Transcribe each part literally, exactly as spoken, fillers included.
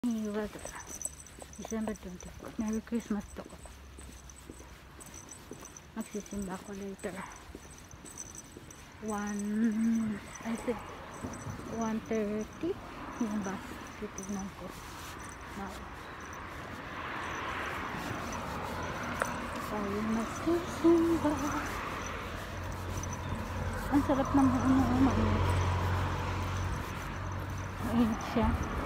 Weather, December twenty-fourth. Merry Christmas to ko. Magsisimba ko later. one, I think, one thirty. Yung bus. Titignan ko. Now. Tayo magsisimba. Ang sarap ng ano, mainit. Mainit siya.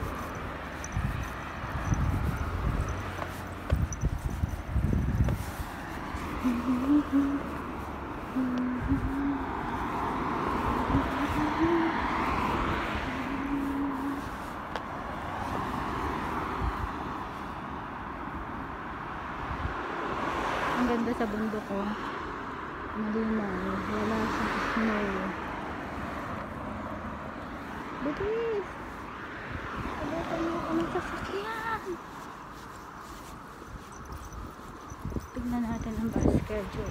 Ang ganda sa bundok ko. Malinaw. Wala sa snow. Bilis! Sabutan mo ako ng sasakyan. Tignan natin ang bus schedule.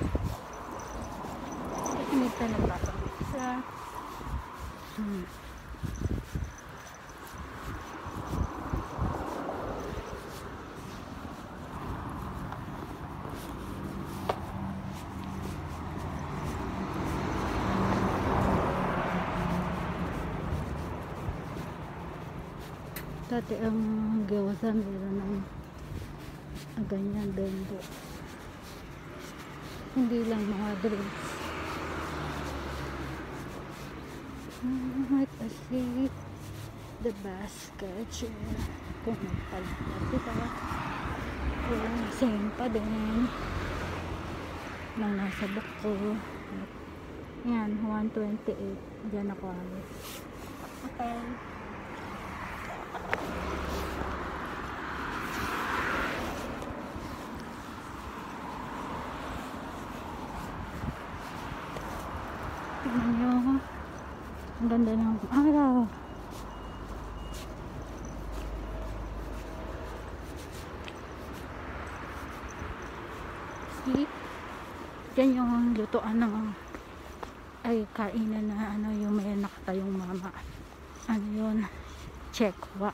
Minsan nagpapamisa. Hmm. Dati ang gyoza meron ng ang ganyan bendo. Hindi lang mga drinks. Let us see the basket. Kung magpalita sila. Kung same pa din nang nasa book ko. Yan, one twenty-eight. Diyan ako alis. Okay. Tignan nyo. Ang ganda ng araw. See? Yan yung lutuan ng ay kainan na ano yung may nakatayong mama. Ano yun? Chekwa.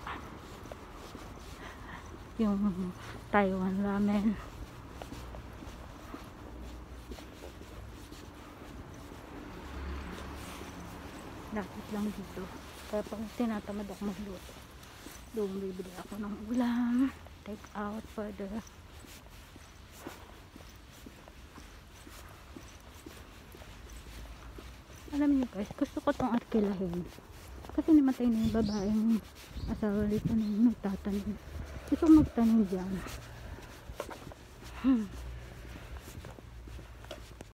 Yung Taiwan ramen. Lapit lang dito. Kaya pag tinatamad ako magluto, doon bibili ako ng ulam. Take out further. Alam niyo guys, gusto ko tong arkilahin. Kasi namatay na yung babaeng asawa dito na yung nagtatanim. Gusto ko magtanim dyan. Hmm.